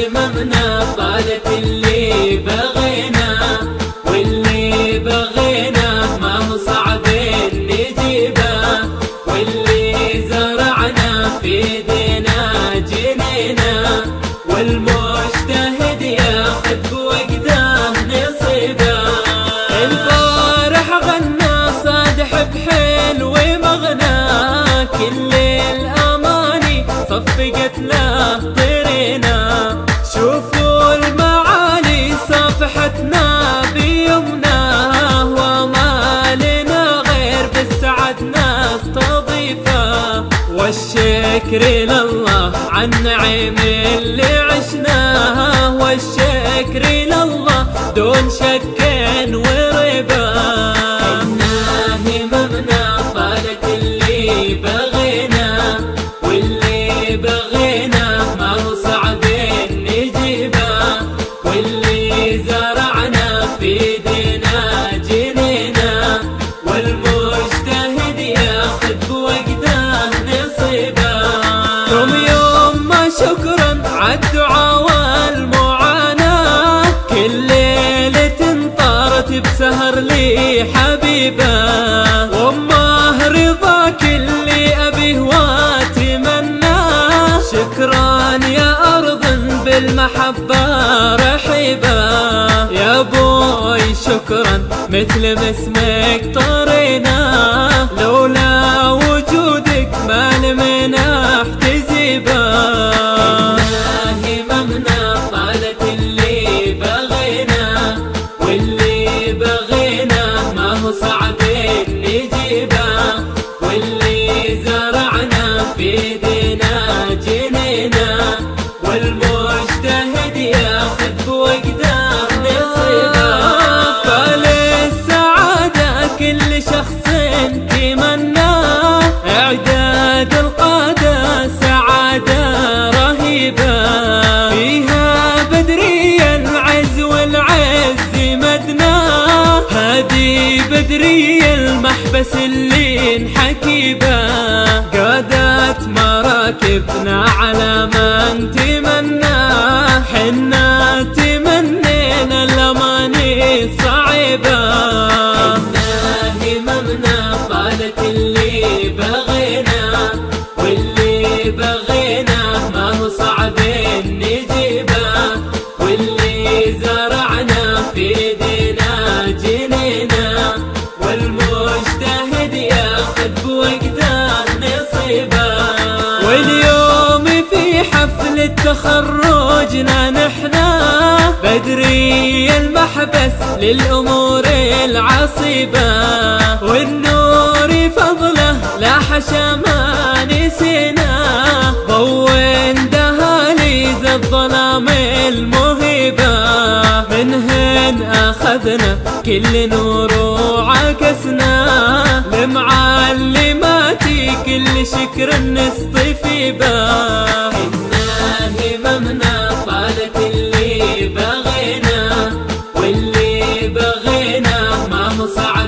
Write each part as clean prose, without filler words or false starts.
هممنا طالت اللي بغينا، واللي بغينا ما هو صعب نجيبه، واللي زرعنا في ايدينا جنينا، والمجتهد ياخذ بوقته نصيبه. البارح غنى صادح بحيل ومغنى، كل الاماني صفقت له طيرنا، شوفوا المعالي صافحتنا بيمناه، وما لنا غير بالسعد نستضيفه، والشكر لله عن نعيم اللي عشناه، والشكر لله دون شك وربا. إنا هممنا طالت اللي بغينا، واللي بغينا ما هو صعب نجيبه، واللي زرعنا في ايدينا جنينا، والمجتهد ياخذ بوقته نصيبه. يوم ما شكرا عالدعاء والمعاناة، كل ليلة طارت بسهر لي حبيبه، وامه رضاك اللي ابيه واتمناه، شكرا يا ارض بالمحبه رحيبه، يا ابوي شكرا مثل ما اسمك طرينا، لولا وجودك ما لمنا احتزبه. إنا هممنا طالت اللي بغينا، واللي بغينا ما هو صعب نجيبه، واللي زرعنا في ايدينا جنينا، والمجتهد ياخذ بوقته نصيبه. فللسعادة كل شخص تمناه، اعداد القادة سعادة رهيبة، فيها بدرية العز والعز مدناه، هذه بدرية المحبس اللي انحكيبه، قادت مراكبنا على من تمناه، حنا تمنينا الاماني صعيبه. إنا هممنا طالت اللي بغينا، واللي بغينا ما هو صعب نجيبه، واللي زرعنا في ايدينا جنينا، والمجتهد ياخذ بوقته نصيبه. واليوم في حفل تخرجنا نحنا، بدري المحبس للأمور العصيبة، والنور فضله لا حشا ما نسينا، ضوين دهاليز الظلام المهيبة، منهن أخذنا كل نور وعكسنا، لمعلماتي كل شكر نصطفيبه. إنا هممنا طالت اللي بغينا، واللي بغينا ما هو صعب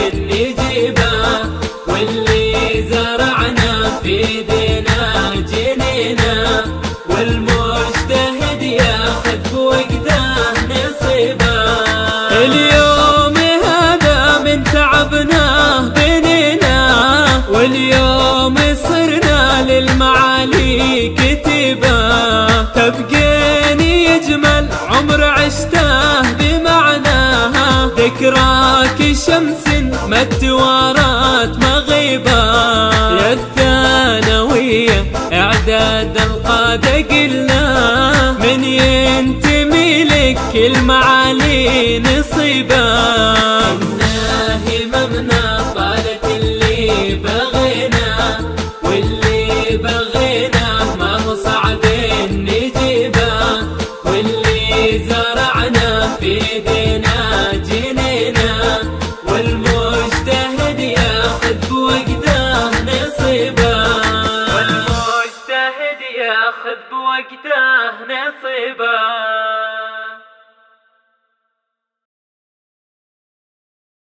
نجيبه، واللي زرعنا في ايدينا جنينا، والمجتهد ياخذ بوقته نصيبه. اليوم هذا من تعبنا بنينا، واليوم صرنا للمعالي كتيبه، تبقيني يجمل عمر عشته بمعناها، ذكراك شمس ما التوارات مغيبه، يا الثانوية اعداد القادة قلنا، من ينتمي لك المعالي نصيبه. إنا هممنا